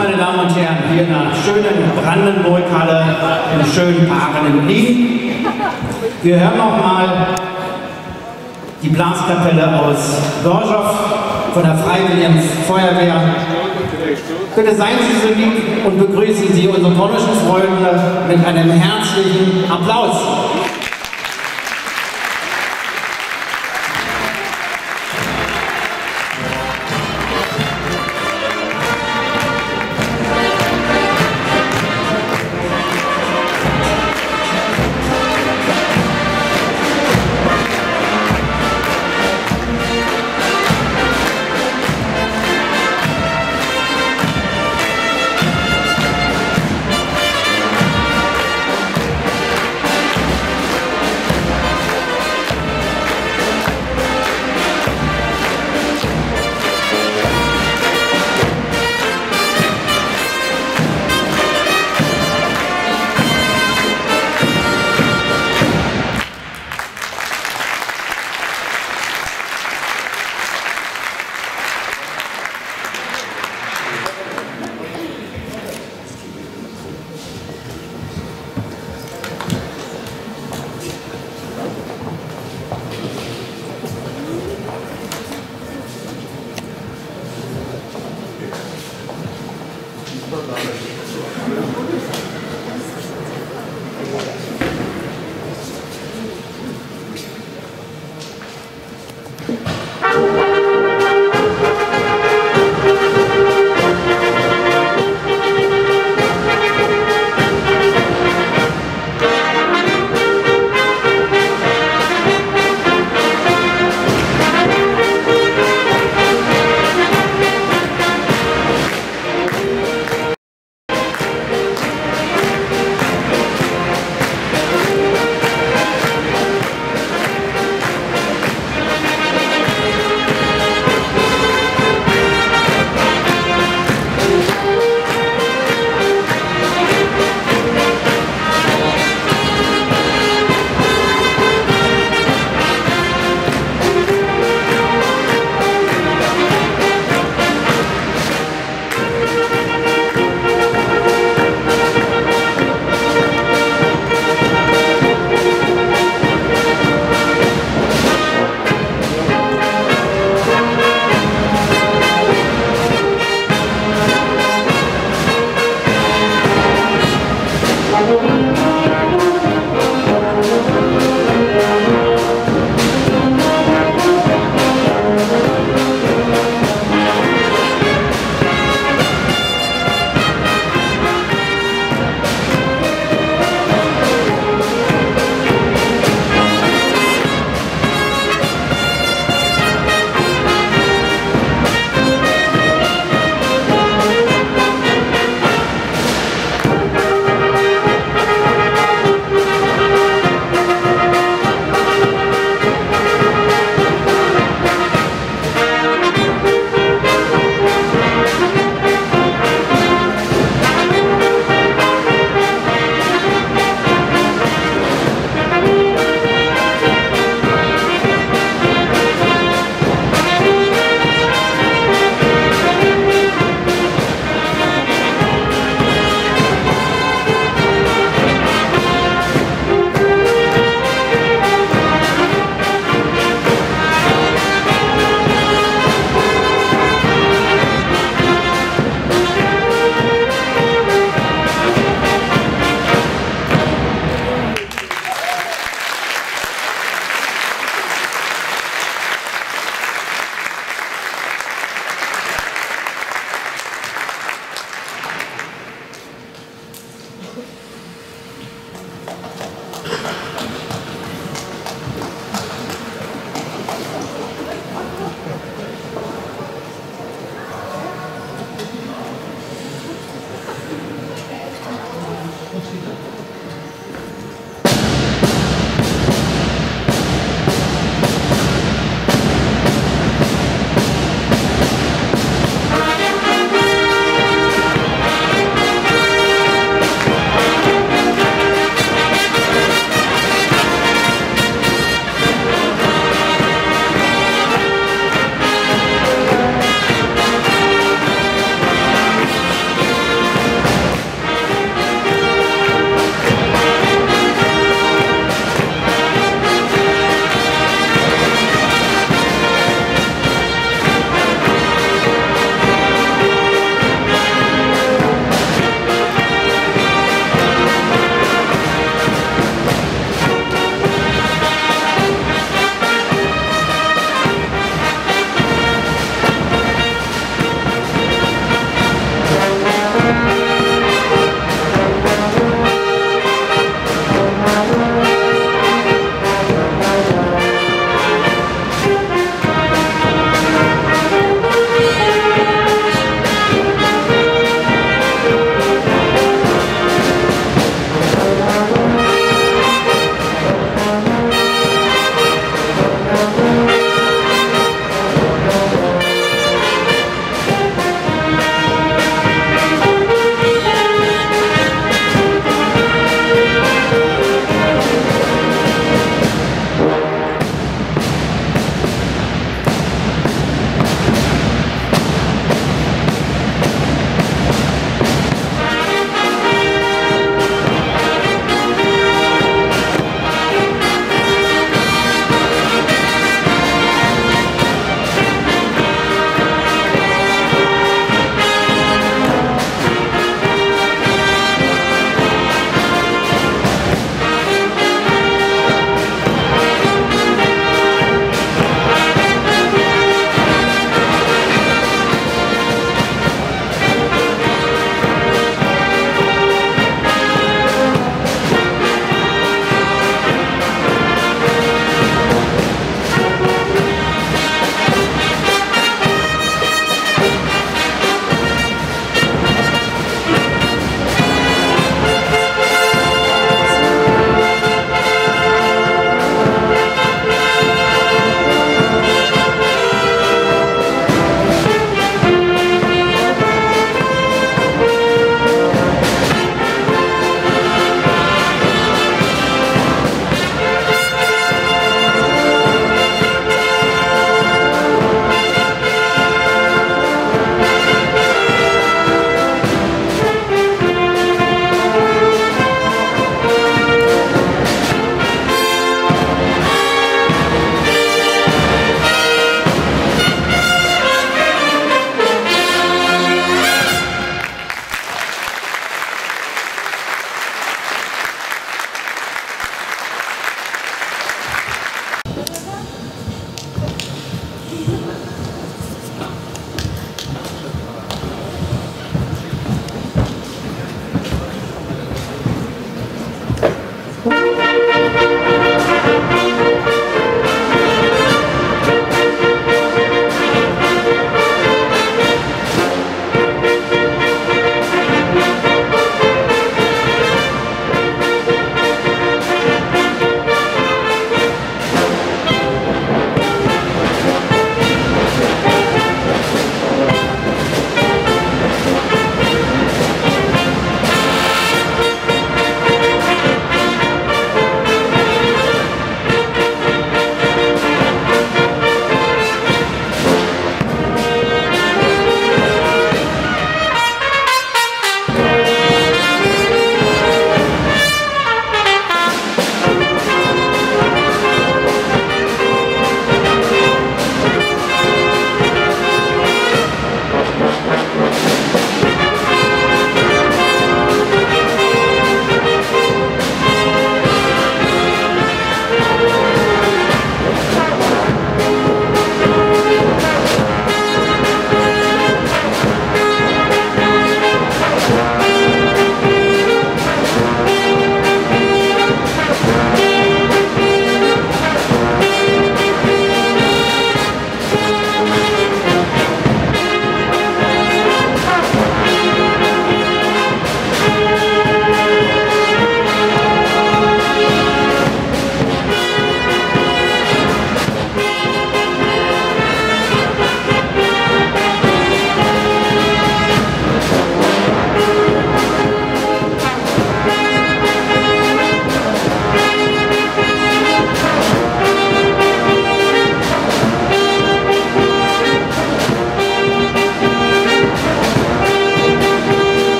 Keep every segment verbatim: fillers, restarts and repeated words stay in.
meine Damen und Herren, hier in der schönen Brandenburg-Halle im schönen Aachen in Berlin. Wir hören nochmal die Blaskapelle aus Gorzow von der Freiwilligen Feuerwehr. Bitte seien Sie so lieb und begrüßen Sie unsere polnischen Freunde mit einem herzlichen Applaus.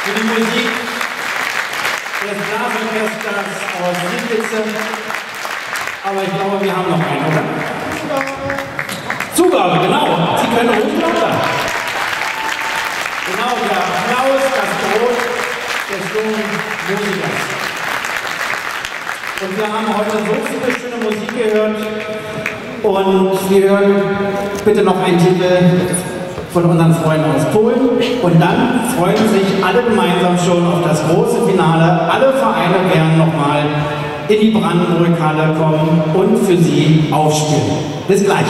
für die Musik des Blasorchesters aus Siedlitze. Aber ich glaube, wir haben noch einen, oder? Zugabe, genau. Sie können ruhig lauter. Genau, der Applaus, das Brot des jungen Musikers. Und wir haben heute so viele schöne Musik gehört. Und wir hören bitte noch einen Titel von unseren Freunden aus Polen. Und dann freuen sich alle gemeinsam schon auf das große Finale. Alle Vereine werden nochmal in die Brandenburg-Halle kommen und für sie aufspielen. Bis gleich.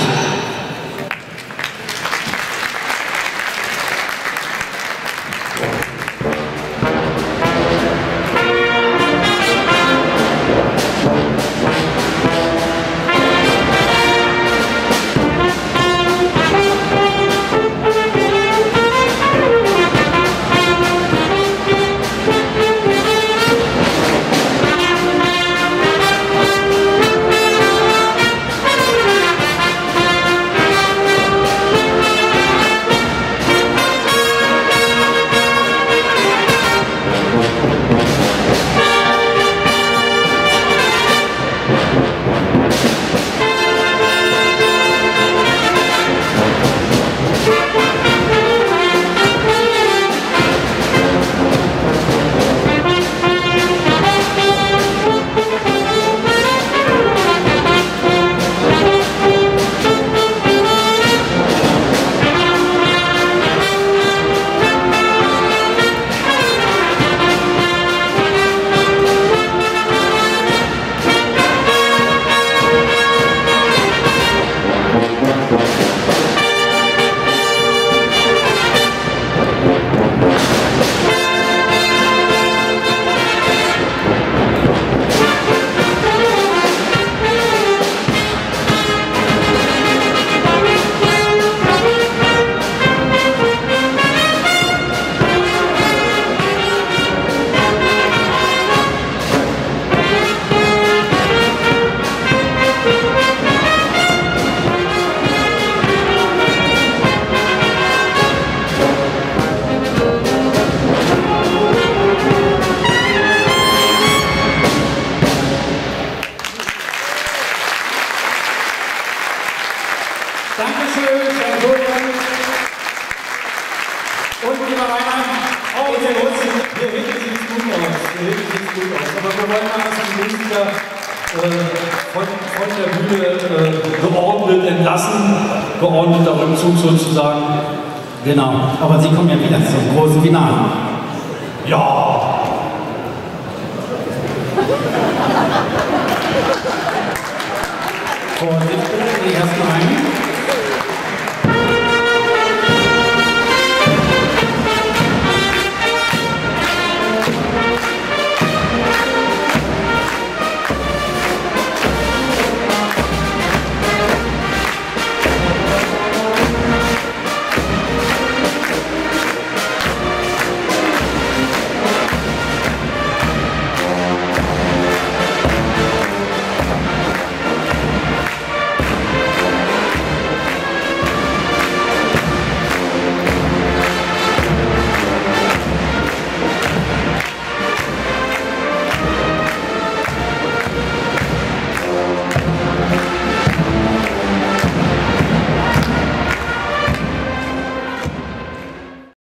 Dankeschön, Herr Gulden. Und lieber Rainer, oh, wir hinten sieht es gut aus. Wir hinten sieht es gut aus. Aber wir wollen mal, dass die Musiker äh, von, von der Bühne äh, geordnet entlassen, geordneter Rückzug sozusagen. Genau, aber Sie kommen ja wieder zum großen Finale. Ja! Und jetzt bitte die ersten Reihen.